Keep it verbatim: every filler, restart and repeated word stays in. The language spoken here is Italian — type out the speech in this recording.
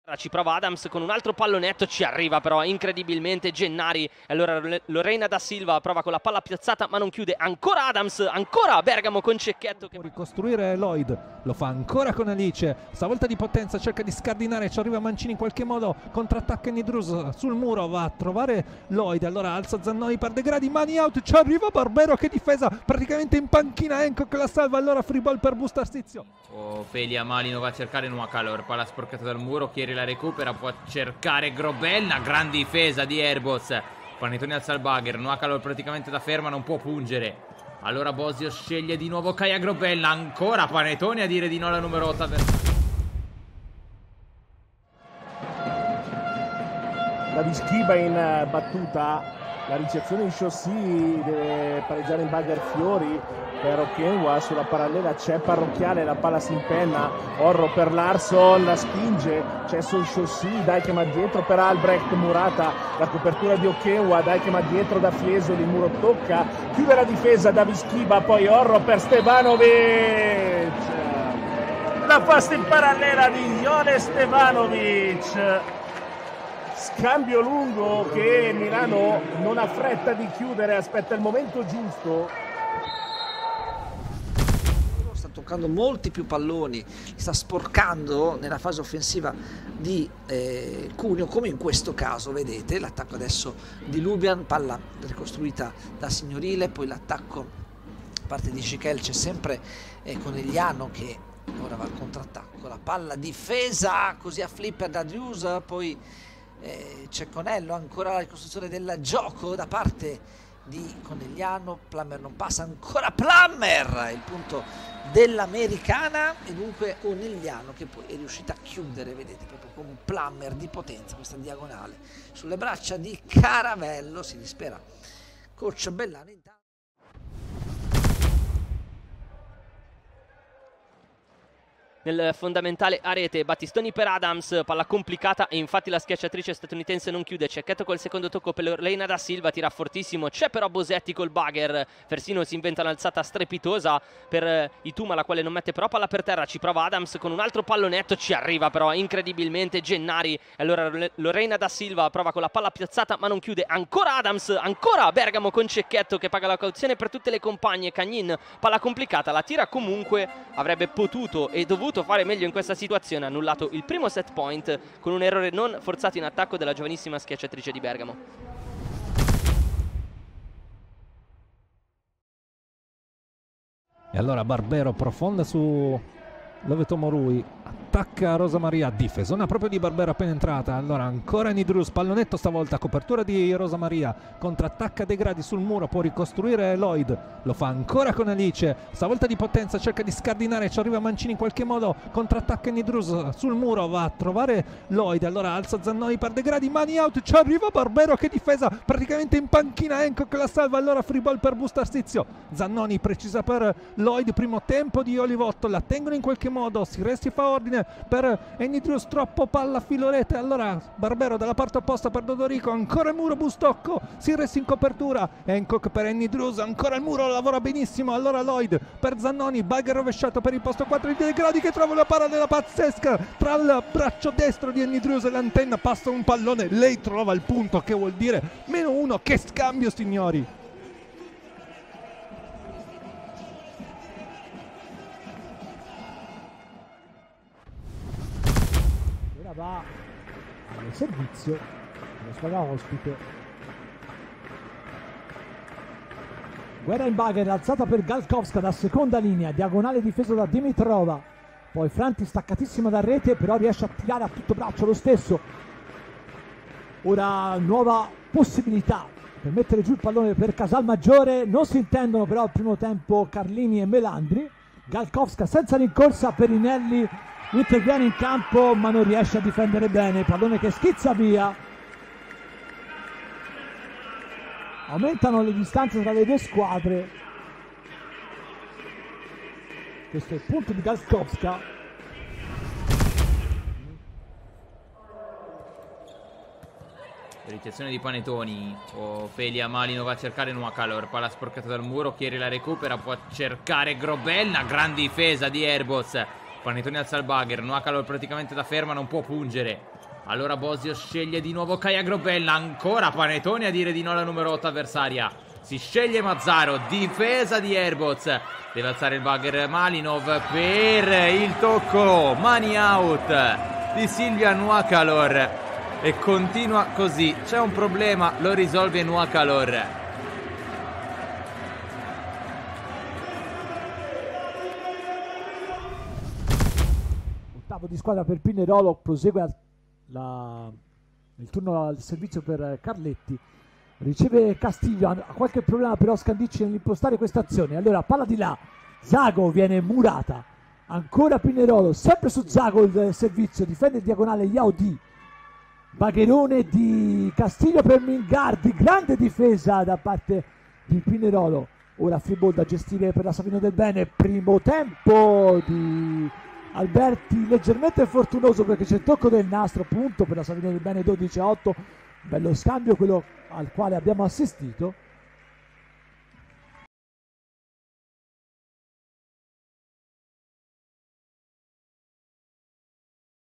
Ci prova Adams con un altro pallonetto, ci arriva però incredibilmente Gennari. Allora Lorena da Silva prova con la palla piazzata ma non chiude. Ancora Adams, ancora Bergamo con Cecchetto che... Può ricostruire Lloyd, lo fa ancora con Alice, stavolta di potenza, cerca di scardinare, ci arriva Mancini in qualche modo, contrattacca Nidrus sul muro, va a trovare Lloyd, allora alza Zannoni per De Gradi, mani out, ci arriva Barbero, che difesa, praticamente in panchina Hancock la salva, allora free ball per Busto Arsizio. Ofelia Malino va a cercare Nuacalor, palla sporcata dal muro, Chieri la recupera, può cercare Grobella, gran difesa di Airbus, Panettoni alza il bugger, Nuacalor praticamente da ferma, non può pungere, allora Bosio sceglie di nuovo Kaia Grobella, ancora Panettoni a dire di no alla numero otto. La Vischiba in battuta, la ricezione di Chaussy, deve pareggiare in bugger Fiori per Okenwa, sulla parallela c'è Parrocchiale, la palla si impenna, Orro per Larsson, la spinge, c'è sul Chaussy, Dijkema dietro per Albrecht, Murata, la copertura di Okenwa, Dijkema dietro da Fiesoli, il muro tocca, chiude la difesa da Vischiba, poi Orro per Stevanovic, la pasta in parallela di Ione Stevanovic. Scambio lungo che Milano non ha fretta di chiudere, aspetta il momento giusto. Sta toccando molti più palloni, sta sporcando nella fase offensiva di eh, Cuneo, come in questo caso, vedete l'attacco adesso di Lubian, palla ricostruita da Signorile, poi l'attacco parte di Schichel, c'è sempre eh, Conegliano che ora va al contrattacco, la palla difesa così a flipper da Drius, poi Eh, c'è Conello, ancora la ricostruzione del gioco da parte di Conegliano, Plummer non passa, ancora Plummer, il punto dell'americana, e dunque Conegliano che poi è riuscita a chiudere, vedete, proprio con un Plummer di potenza, questa diagonale sulle braccia di Caravello, si dispera coach Bellano. Intanto nel fondamentale a rete, Battistoni per Adams, palla complicata e infatti la schiacciatrice statunitense non chiude, Cecchetto col secondo tocco per Lorena da Silva, tira fortissimo, c'è però Bosetti col bugger, Fersino si inventa un'alzata strepitosa per Ituma, la quale non mette però palla per terra, ci prova Adams con un altro pallonetto, ci arriva però incredibilmente Gennari, allora Lorena da Silva prova con la palla piazzata ma non chiude, ancora Adams, ancora Bergamo con Cecchetto che paga la cauzione per tutte le compagne, Cagnin, palla complicata, la tira comunque, avrebbe potuto e dovuto fare meglio in questa situazione, ha annullato il primo set point con un errore non forzato in attacco della giovanissima schiacciatrice di Bergamo. E allora Barbero profonda su Loveto Morui, attacca Rosa Maria, difesona proprio di Barbero appena entrata, allora ancora Nidrus, pallonetto stavolta, copertura di Rosa Maria, contrattacca De Gradi sul muro, può ricostruire Lloyd, lo fa ancora con Alice, stavolta di potenza, cerca di scardinare, ci arriva Mancini in qualche modo, contrattacca Nidrus sul muro, va a trovare Lloyd, allora alza Zannoni per De Gradi, mani out, ci arriva Barbero, che difesa, praticamente in panchina Hancock la salva, allora free ball per Busto Arsizio, Zannoni precisa per Lloyd, primo tempo di Olivotto, la tengono in qualche modo, si resti fa ordine per Enidrius, troppo palla filo rete, allora Barbero dalla parte opposta per Dodorico, ancora il muro Bustocco, si resta in copertura, Hancock per Enidrius, ancora il muro, lavora benissimo, allora Lloyd per Zannoni, bugger rovesciato per il posto quattro di De Gradi che trova una parallela pazzesca tra il braccio destro di Enidrius e l'antenna, passa un pallone, lei trova il punto, che vuol dire meno uno, che scambio signori! Va al servizio della squadra ospite. Guerra in bugger, alzata per Galkovska da seconda linea, diagonale difeso da Dimitrova, poi Franti staccatissima da rete, però riesce a tirare a tutto braccio lo stesso. Ora nuova possibilità per mettere giù il pallone per Casalmaggiore, non si intendono però al primo tempo Carlini e Melandri. Galkovska senza rincorsa, Perinelli interviene in campo ma non riesce a difendere bene, pallone che schizza via. Aumentano le distanze tra le due squadre, questo è il punto di Galkovska. Ricezione di Panettoni, Ofelia Malino va a cercare Nuacalor, palla sporcata dal muro, Chieri la recupera, può cercare Grobella, gran difesa di Airbus, Panettoni al Salbagher, Nuacalor praticamente da ferma, non può pungere. Allora Bosio sceglie di nuovo Kaia Grobella, ancora Panettoni a dire di no alla numero otto avversaria. Si sceglie Mazzaro, difesa di Airbots. Deve alzare il bugger Malinov per il tocco, mani out di Silvia Nuacalor. E continua così, c'è un problema, lo risolve Nuacalor. Ottavo di squadra per Pinerolo, prosegue la, il turno al servizio per Carletti. Riceve Castiglio, ha qualche problema però Scandicci nell'impostare questa azione. Allora palla di là, Zago, viene murata, ancora Pinerolo, sempre su Zago il servizio, difende il diagonale Yaudi. Bagherone di Castiglio per Mingardi, grande difesa da parte di Pinerolo. Ora free ball da gestire per la Savino del Bene, primo tempo di Alberti leggermente fortunoso perché c'è il tocco del nastro, punto per la Savino del Bene, dodici a otto. Bello scambio quello al quale abbiamo assistito.